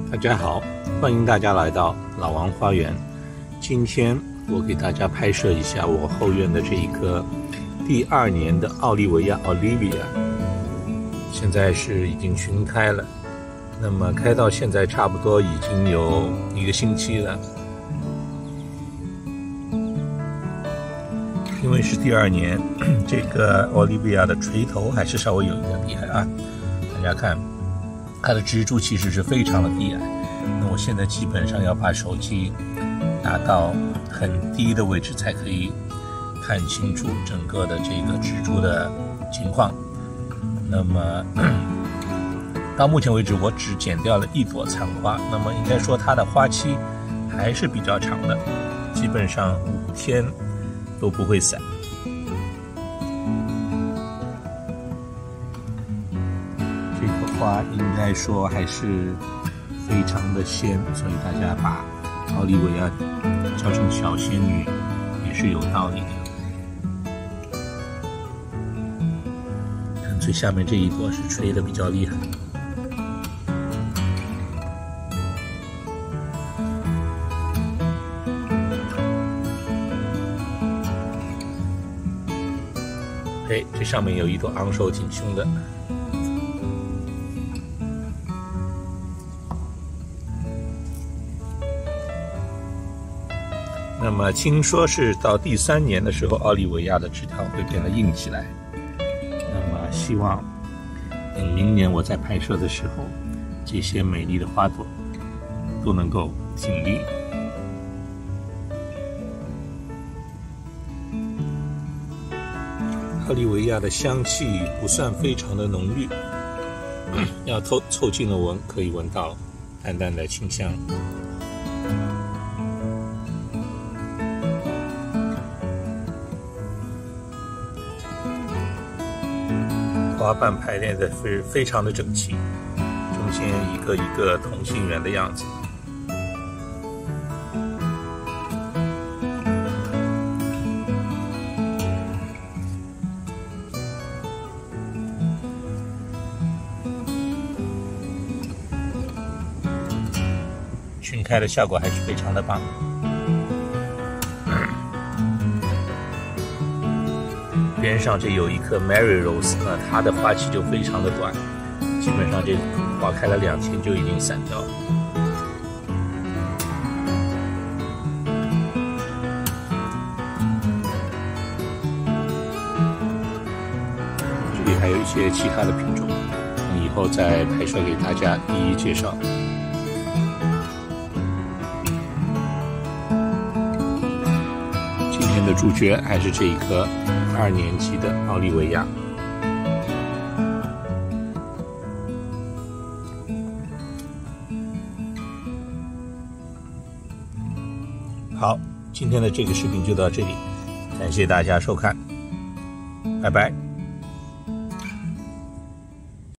大家好，欢迎大家来到老王花园。今天我给大家拍摄一下我后院的这一棵第2年的奥利维亚 Olivia， 现在是已经群开了，那么开到现在差不多已经有1个星期了。因为是第2年，这个 Olivia 的垂头还是稍微有一点厉害啊。大家看，它的植株其实是非常的低矮。那我现在基本上要把手机拿到很低的位置，才可以看清楚整个的这个植株的情况。那么到目前为止，我只剪掉了1朵残花。那么应该说它的花期还是比较长的，基本上5天都不会散。这个花应该说还是非常的鲜，所以大家把奥利维亚叫成小仙女也是有道理的。看最下面这一朵是吹得比较厉害。这上面有一朵昂首挺胸的。那么听说是到第3年的时候，奥利维亚的枝条会变得硬起来。那么希望等明年我在拍摄的时候，这些美丽的花朵都能够挺立。奥利维亚的香气不算非常的浓郁，要凑近了闻，可以闻到淡淡的清香。花瓣排列的是非常的整齐，中间一个一个同心圆的样子。群开的效果还是非常的棒。边上这有一棵 Mary Rose， 那它的花期就非常的短，基本上这花开了2天就已经散掉了。这里还有一些其他的品种，以后再拍摄给大家一一介绍。今天的主角还是这一棵2年级的奥利维亚。好，今天的这个视频就到这里，感谢大家收看，拜拜。